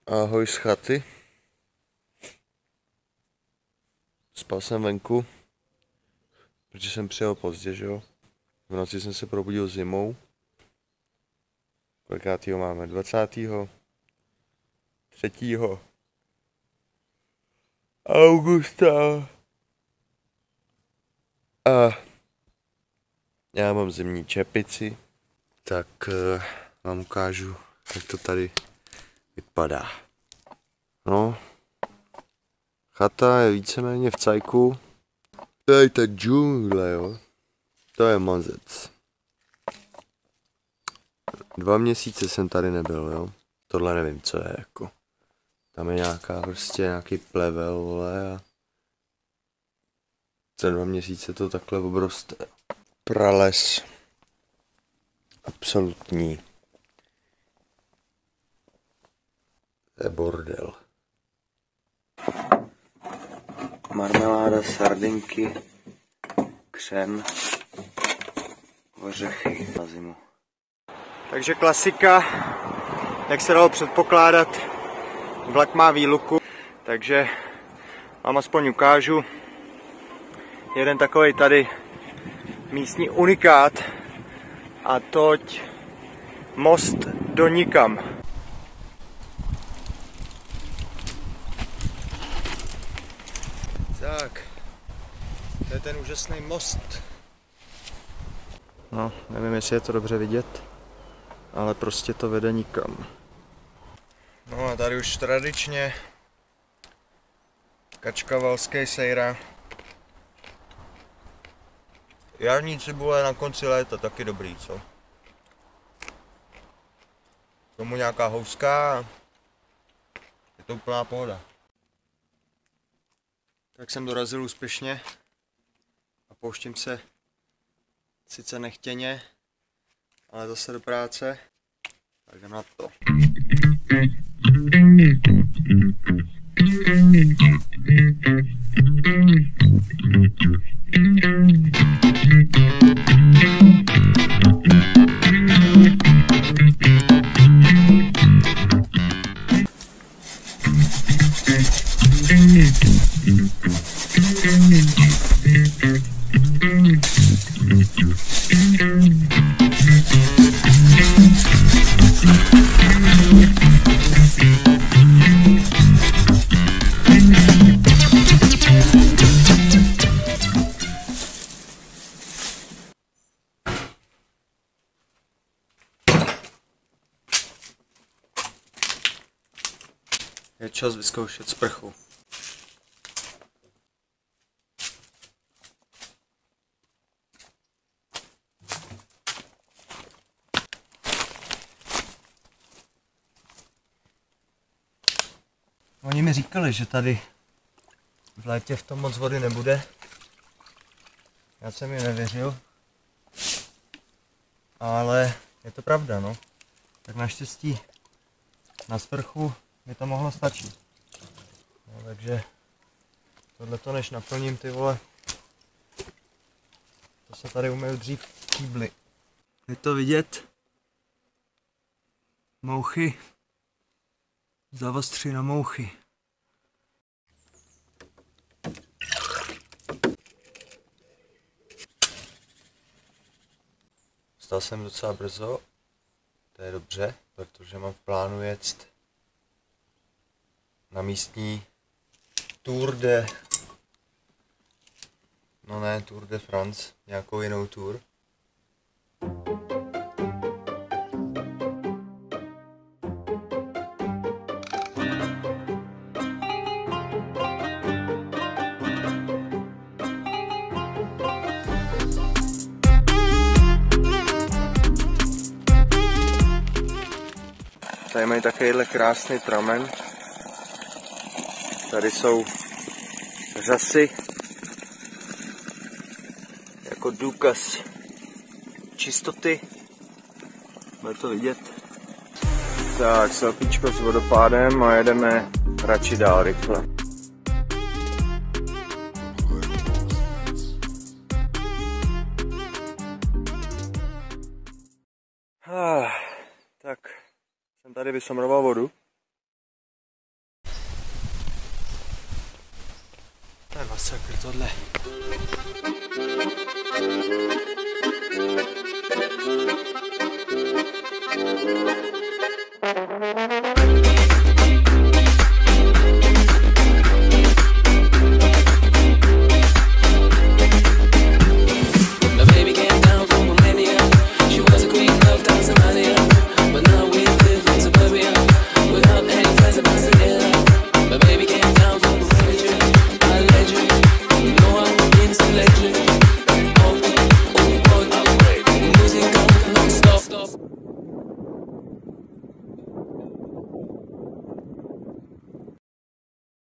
Ahoj z chaty. Spal jsem venku, protože jsem přijel pozdě, že jo. V noci jsem se probudil zimou. Kolikátýho máme? 23. augusta. A já mám zimní čepici, tak vám ukážu, jak to tady vypadá. No, chata je víceméně v cajku. To je ta džungle, jo. To je mazec. 2 měsíce jsem tady nebyl, jo. Tohle nevím, co je, jako. Tam je nějaký plevel, vole, a za 2 měsíce to takhle obroste. Prales. Absolutní. To je bordel. Marmeláda, sardinky, křen, ořechy na zimu. Takže klasika, jak se dalo předpokládat, vlak má výluku, takže vám aspoň ukážu jeden takovej tady místní unikát, a toť most do nikam. Tak, to je ten úžasný most. No, nevím, jestli je to dobře vidět, ale prostě to vede nikam. No a tady už tradičně kačka valský sejra. Jarní cibule na konci léta, taky dobrý, co? Tomu nějaká houska, je to úplná pohoda. Tak jsem dorazil úspěšně a pouštím se sice nechtěně, ale zase do práce, tak jdem na to. Je čas vyzkoušet sprchu. Oni mi říkali, že tady v létě v tom moc vody nebude. Já jsem jim nevěřil. Ale je to pravda, no. Tak naštěstí na sprchu mi to mohlo stačit. No, takže tohleto než naplním, ty vole, to se tady umyju dřív kýbly. Je to vidět? Mouchy. Zavostři na mouchy. Vstal jsem docela brzo, to je dobře, protože mám v plánu jet na místní Tour de... No ne, Tour de France, nějakou jinou tour. Tady mají takovýhle krásný pramen. Tady jsou řasy jako důkaz čistoty. Bude to vidět. Tak, selfiečko s vodopádem a jedeme radši dál rychle. Tak, jsem tady vysomroval vodu. Sakr, tohle.